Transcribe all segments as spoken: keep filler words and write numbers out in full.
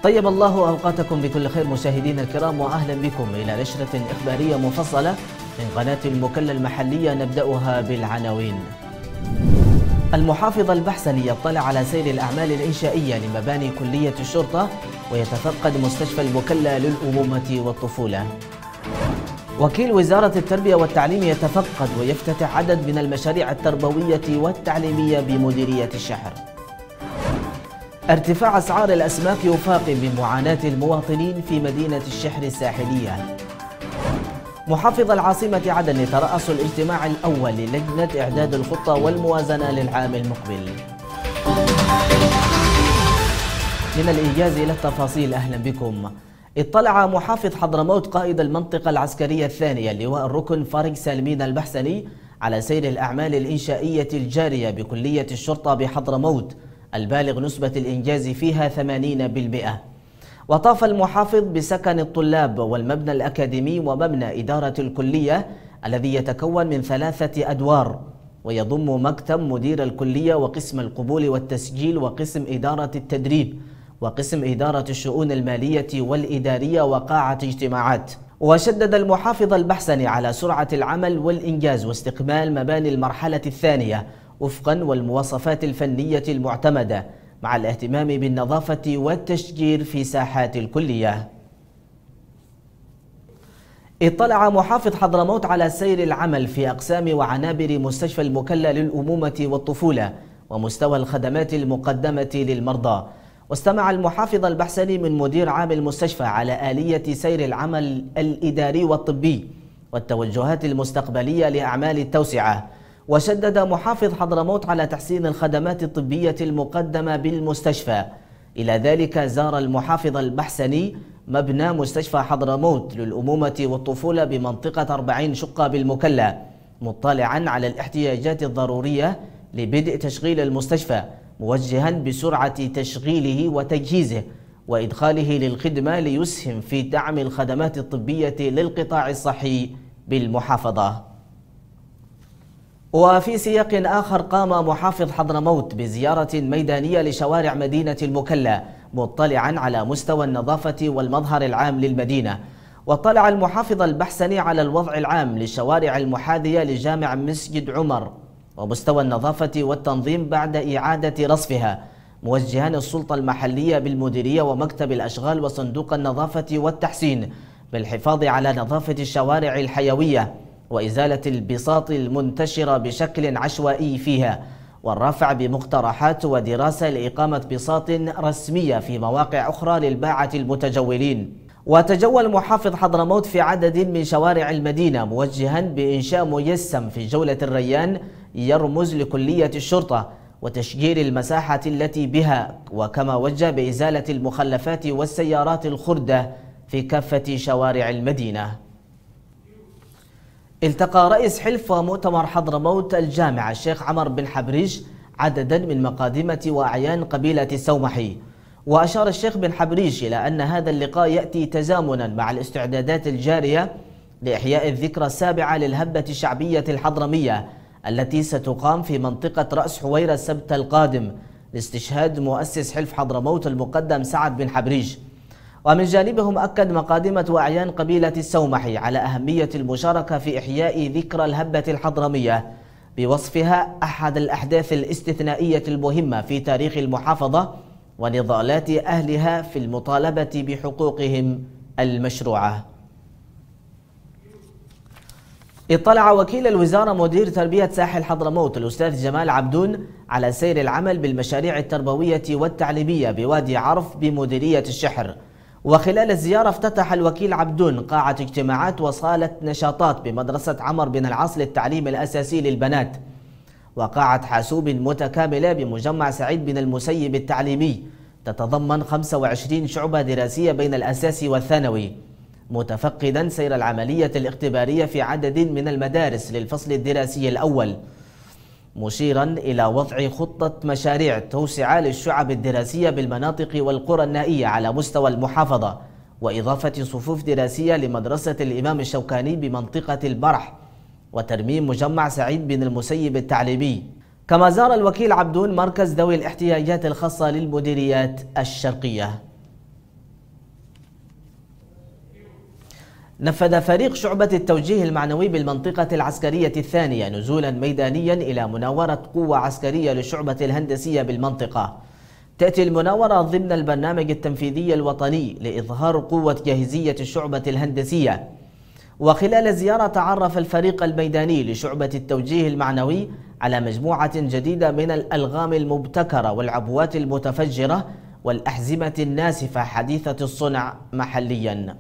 طيب الله أوقاتكم بكل خير مشاهدينا الكرام، وأهلا بكم إلى نشرة إخبارية مفصلة من قناة المكلا المحلية. نبدأها بالعناوين. المحافظ البحسني يطلع على سير الأعمال الإنشائية لمباني كلية الشرطة ويتفقد مستشفى المكلا للأمومة والطفولة. وكيل وزارة التربية والتعليم يتفقد ويفتتح عدد من المشاريع التربوية والتعليمية بمديرية الشحر. ارتفاع أسعار الأسماك يفاقم بمعاناة المواطنين في مدينة الشحر الساحلية. محافظ العاصمة عدن يترأس الاجتماع الأول للجنة إعداد الخطة والموازنة للعام المقبل. من الإنجاز إلى التفاصيل، أهلا بكم. اطلع محافظ حضرموت قائد المنطقة العسكرية الثانية اللواء الركن فارق سالمين البحسني على سير الأعمال الإنشائية الجارية بكلية الشرطة بحضرموت البالغ نسبة الإنجاز فيها ثمانين بالمئة. وطاف المحافظ بسكن الطلاب والمبنى الأكاديمي ومبنى إدارة الكلية الذي يتكون من ثلاثة أدوار ويضم مكتب مدير الكلية وقسم القبول والتسجيل وقسم إدارة التدريب وقسم إدارة الشؤون المالية والإدارية وقاعة اجتماعات. وشدد المحافظ البحسني على سرعة العمل والإنجاز واستكمال مباني المرحلة الثانية وفقا والمواصفات الفنية المعتمدة مع الاهتمام بالنظافة والتشجير في ساحات الكلية. اطلع محافظ حضرموت على سير العمل في أقسام وعنابر مستشفى المكلا للأمومة والطفولة ومستوى الخدمات المقدمة للمرضى. واستمع المحافظ البحسني من مدير عام المستشفى على آلية سير العمل الإداري والطبي والتوجهات المستقبلية لأعمال التوسعة. وشدد محافظ حضرموت على تحسين الخدمات الطبية المقدمة بالمستشفى. إلى ذلك زار المحافظ البحسني مبنى مستشفى حضرموت للأمومة والطفولة بمنطقة أربعين شقة بالمكلا مطلعا على الاحتياجات الضرورية لبدء تشغيل المستشفى، موجها بسرعة تشغيله وتجهيزه وإدخاله للخدمة ليسهم في دعم الخدمات الطبية للقطاع الصحي بالمحافظة. وفي سياق آخر قام محافظ حضرموت بزيارة ميدانية لشوارع مدينة المكلا مطلعا على مستوى النظافة والمظهر العام للمدينة. واطلع المحافظ البحسني على الوضع العام للشوارع المحاذية لجامع مسجد عمر ومستوى النظافة والتنظيم بعد إعادة رصفها، موجها السلطة المحلية بالمديرية ومكتب الأشغال وصندوق النظافة والتحسين بالحفاظ على نظافة الشوارع الحيوية وإزالة البساط المنتشرة بشكل عشوائي فيها، والرفع بمقترحات ودراسة لإقامة بساط رسمية في مواقع أخرى للباعة المتجولين. وتجول محافظ حضرموت في عدد من شوارع المدينة موجها بإنشاء مجسم في جولة الريان يرمز لكلية الشرطة وتشجير المساحة التي بها، وكما وجه بإزالة المخلفات والسيارات الخردة في كافة شوارع المدينة. التقى رئيس حلف ومؤتمر حضرموت الجامعة الشيخ عمر بن حبريش عددا من مقادمة وأعيان قبيلة السومحي. وأشار الشيخ بن حبريش إلى أن هذا اللقاء يأتي تزامنا مع الاستعدادات الجارية لإحياء الذكرى السابعة للهبة الشعبية الحضرمية التي ستقام في منطقة رأس حويرة السبت القادم لاستشهاد مؤسس حلف حضرموت المقدم سعد بن حبريش. ومن جانبهم أكد مقادمة وأعيان قبيلة السومحي على أهمية المشاركة في إحياء ذكرى الهبة الحضرمية بوصفها أحد الأحداث الاستثنائية المهمة في تاريخ المحافظة ونضالات أهلها في المطالبة بحقوقهم المشروعة. اطلع وكيل الوزارة مدير تربية ساحل حضرموت الأستاذ جمال عبدون على سير العمل بالمشاريع التربوية والتعليمية بوادي عرف بمديرية الشحر. وخلال الزيارة افتتح الوكيل عبدون قاعة اجتماعات وصالة نشاطات بمدرسة عمر بن العاص للتعليم الأساسي للبنات، وقاعة حاسوب متكاملة بمجمع سعيد بن المسيب التعليمي تتضمن خمسة وعشرين شعبة دراسية بين الأساسي والثانوي، متفقدا سير العملية الاختبارية في عدد من المدارس للفصل الدراسي الأول، مشيرا إلى وضع خطة مشاريع توسعة للشعب الدراسية بالمناطق والقرى النائية على مستوى المحافظة، وإضافة صفوف دراسية لمدرسة الإمام الشوكاني بمنطقة البرح، وترميم مجمع سعيد بن المسيب التعليمي. كما زار الوكيل عبدون مركز ذوي الاحتياجات الخاصة للمديريات الشرقية. نفذ فريق شعبة التوجيه المعنوي بالمنطقة العسكرية الثانية نزولا ميدانيا إلى مناورة قوة عسكرية للشعبة الهندسية بالمنطقة. تأتي المناورة ضمن البرنامج التنفيذي الوطني لإظهار قوة جاهزية الشعبة الهندسية. وخلال الزيارة تعرف الفريق الميداني لشعبة التوجيه المعنوي على مجموعة جديدة من الألغام المبتكرة والعبوات المتفجرة والأحزمة الناسفة حديثة الصنع محليا.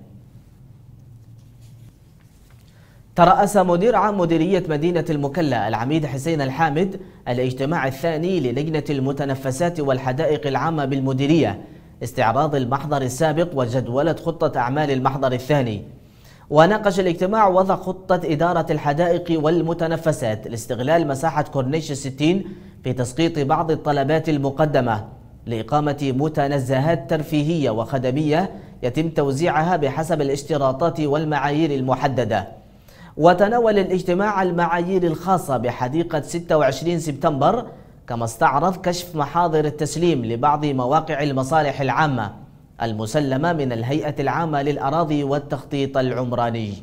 ترأس مدير عام مديرية مدينة المكلا العميد حسين الحامد الاجتماع الثاني للجنة المتنفسات والحدائق العامة بالمديرية، استعراض المحضر السابق وجدولة خطة أعمال المحضر الثاني. وناقش الاجتماع وضع خطة إدارة الحدائق والمتنفسات لاستغلال مساحة كورنيش الستين في تسقيط بعض الطلبات المقدمة لإقامة متنزهات ترفيهية وخدمية يتم توزيعها بحسب الاشتراطات والمعايير المحددة. وتناول الاجتماع المعايير الخاصة بحديقة ستة وعشرين سبتمبر، كما استعرض كشف محاضر التسليم لبعض مواقع المصالح العامة المسلمة من الهيئة العامة للأراضي والتخطيط العمراني.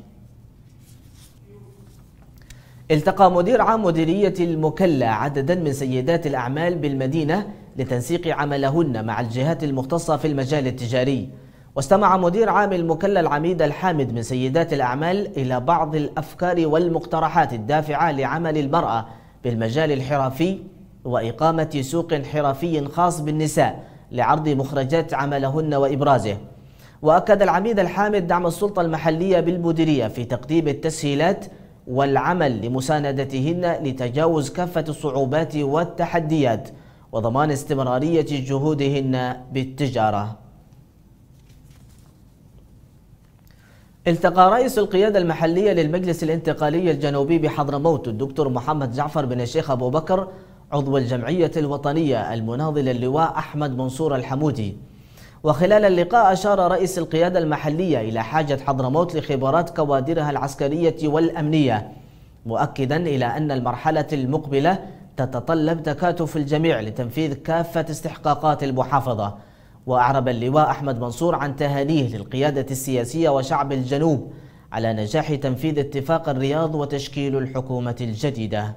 التقى مدير عام مديرية المكلا عددا من سيدات الأعمال بالمدينة لتنسيق عملهن مع الجهات المختصة في المجال التجاري. واستمع مدير عام المكلا العميد الحامد من سيدات الأعمال إلى بعض الأفكار والمقترحات الدافعة لعمل المرأة بالمجال الحرفي وإقامة سوق حرفي خاص بالنساء لعرض مخرجات عملهن وإبرازه. وأكد العميد الحامد دعم السلطة المحلية بالمديرية في تقديم التسهيلات والعمل لمساندتهن لتجاوز كافة الصعوبات والتحديات وضمان استمرارية جهودهن بالتجارة. التقى رئيس القيادة المحلية للمجلس الانتقالي الجنوبي بحضرموت الدكتور محمد جعفر بن الشيخ أبو بكر عضو الجمعية الوطنية المناضل اللواء أحمد منصور الحمودي. وخلال اللقاء أشار رئيس القيادة المحلية إلى حاجة حضرموت لخبرات كوادرها العسكرية والأمنية، مؤكدا إلى أن المرحلة المقبلة تتطلب تكاتف الجميع لتنفيذ كافة استحقاقات المحافظة. وأعرب اللواء أحمد منصور عن تهانيه للقيادة السياسية وشعب الجنوب على نجاح تنفيذ اتفاق الرياض وتشكيل الحكومة الجديدة.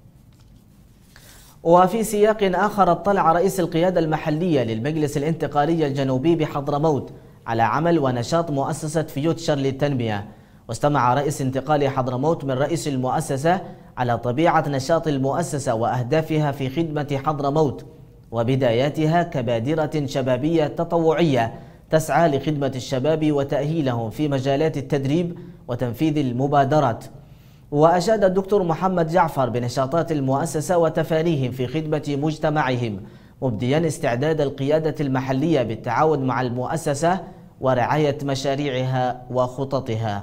وفي سياق آخر اطلع رئيس القيادة المحلية للمجلس الانتقالي الجنوبي بحضرموت على عمل ونشاط مؤسسة فيوتشر للتنمية. واستمع رئيس انتقال حضرموت من رئيس المؤسسة على طبيعة نشاط المؤسسة وأهدافها في خدمة حضرموت وبداياتها كبادرة شبابية تطوعية تسعى لخدمة الشباب وتأهيلهم في مجالات التدريب وتنفيذ المبادرات. وأشاد الدكتور محمد جعفر بنشاطات المؤسسة وتفانيهم في خدمة مجتمعهم، مبديا استعداد القيادة المحلية بالتعاون مع المؤسسة ورعاية مشاريعها وخططها.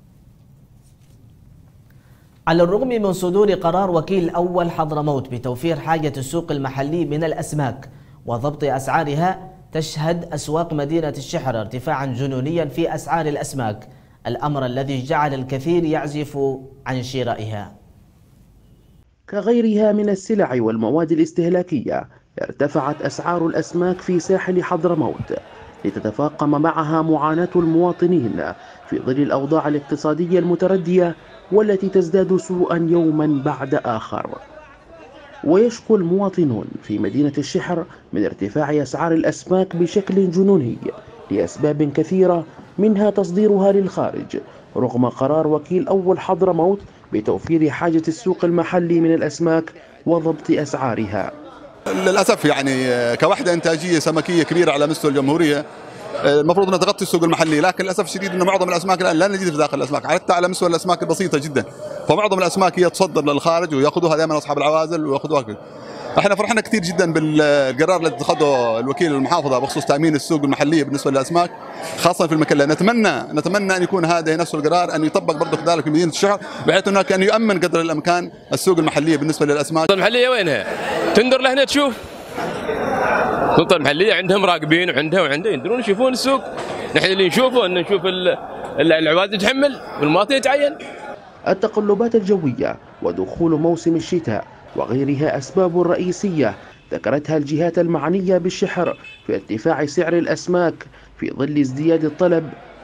على الرغم من صدور قرار وكيل أول حضرموت بتوفير حاجة السوق المحلي من الأسماك وضبط أسعارها، تشهد أسواق مدينة الشحر ارتفاعا جنونيا في أسعار الأسماك، الأمر الذي جعل الكثير يعزف عن شرائها. كغيرها من السلع والمواد الاستهلاكية، ارتفعت أسعار الأسماك في ساحل حضرموت لتتفاقم معها معاناة المواطنين في ظل الأوضاع الاقتصادية المتردية والتي تزداد سوءا يوما بعد آخر. ويشكو المواطنون في مدينة الشحر من ارتفاع أسعار الأسماك بشكل جنوني لأسباب كثيرة، منها تصديرها للخارج رغم قرار وكيل أول حضرموت بتوفير حاجة السوق المحلي من الأسماك وضبط أسعارها. للأسف يعني كوحدة إنتاجية سمكية كبيرة على مستوى الجمهورية المفروض أن تغطي السوق المحلي، لكن للأسف الشديد أن معظم الأسماك الآن لا نجد في داخل الأسماك، حتى على مستوى الأسماك البسيطة جدا، فمعظم الأسماك هي تصدر للخارج ويأخذوها دائما أصحاب العوازل ويأخذوها كده. احنا فرحنا كثير جدا بالقرار اللي اتخذه الوكيل المحافظه بخصوص تامين السوق المحليه بالنسبه للاسماك خاصه في المكلا. نتمنى نتمنى ان يكون هذا نفس القرار ان يطبق برضه كذلك في مدينه الشحر، بحيث انه كان يؤمن قدر الامكان السوق المحليه بالنسبه للاسماك. المحليه وينها؟ تندر لهنا تشوف. السلطه المحليه عندهم راقبين وعندها وعندها يندرون يشوفون السوق. نحن اللي نشوفه ان نشوف العواد تتحمل والمواطن يتعين. التقلبات الجويه ودخول موسم الشتاء وغيرها أسباب رئيسية ذكرتها الجهات المعنية بالشحر في ارتفاع سعر الأسماك في ظل ازدياد الطلب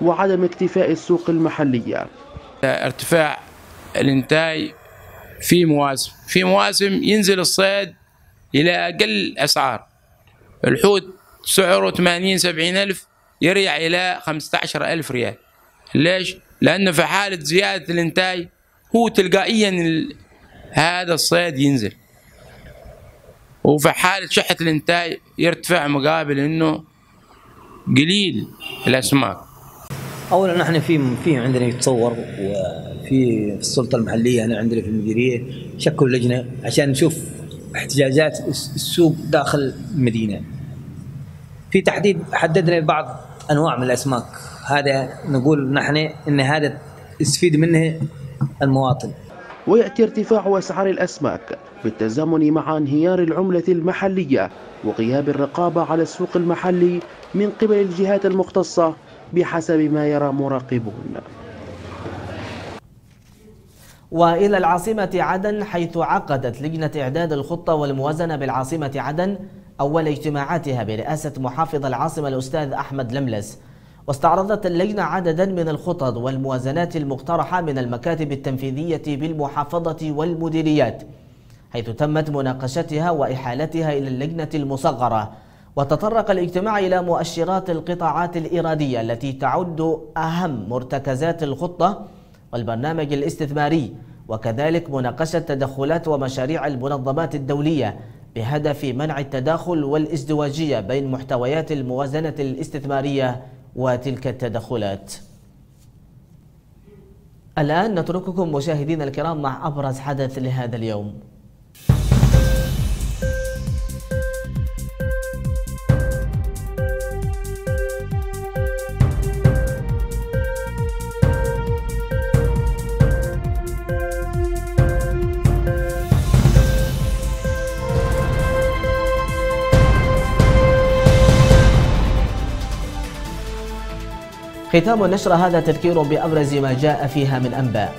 وعدم اكتفاء السوق المحلية. ارتفاع الانتاج في مواسم في مواسم ينزل الصيد إلى أقل أسعار. الحوت سعره ثمانين سبعين ألف يرجع إلى خمسة عشر ألف ريال. ليش؟ لأنه في حالة زيادة الانتاج هو تلقائيا هذا الصيد ينزل، وفي حالة شحة الانتاج يرتفع مقابل انه قليل الاسماك. اولا نحن في في عندنا يتصور، وفي السلطه المحليه هنا عندنا في المديريه شكلوا لجنه عشان نشوف احتياجات السوق داخل المدينه. في تحديد حددنا بعض انواع من الاسماك، هذا نقول نحن ان هذا يستفيد منه المواطن. ويأتي ارتفاع أسعار الأسماك بالتزامن مع انهيار العملة المحلية وغياب الرقابة على السوق المحلي من قبل الجهات المختصة بحسب ما يرى مراقبون. وإلى العاصمة عدن، حيث عقدت لجنة إعداد الخطة والموازنة بالعاصمة عدن أول اجتماعاتها برئاسة محافظ العاصمة الأستاذ أحمد لملس. واستعرضت اللجنة عددا من الخطط والموازنات المقترحة من المكاتب التنفيذية بالمحافظة والمديريات، حيث تمت مناقشتها وإحالتها إلى اللجنة المصغرة. وتطرق الاجتماع إلى مؤشرات القطاعات الإيرادية التي تعد أهم مرتكزات الخطة والبرنامج الاستثماري، وكذلك مناقشة تدخلات ومشاريع المنظمات الدولية بهدف منع التداخل والازدواجية بين محتويات الموازنة الاستثمارية وتلك التدخلات. الآن نترككم مشاهدينا الكرام مع أبرز حدث لهذا اليوم. ختام النشرة هذا تذكير بأبرز ما جاء فيها من أنباء.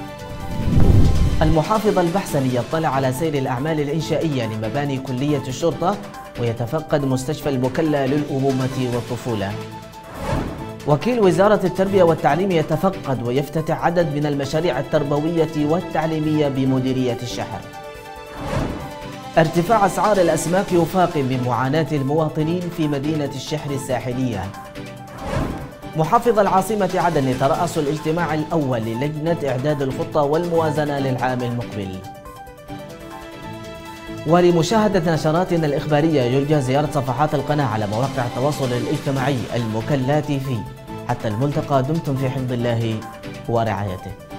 المحافظ البحسني يطلع على سير الأعمال الإنشائية لمباني كلية الشرطة ويتفقد مستشفى المكلا للأمومة والطفولة. وكيل وزارة التربية والتعليم يتفقد ويفتتح عدد من المشاريع التربوية والتعليمية بمديرية الشحر. ارتفاع أسعار الأسماك يفاقم من معاناة المواطنين في مدينة الشحر الساحلية. محافظ العاصمة عدن يترأس الاجتماع الأول للجنة إعداد الخطة والموازنة للعام المقبل. ولمشاهدة نشراتنا الإخبارية يرجى زيارة صفحات القناة على مواقع التواصل الاجتماعي المكلا تي في. حتى الملتقى، دمتم في حفظ الله ورعايته.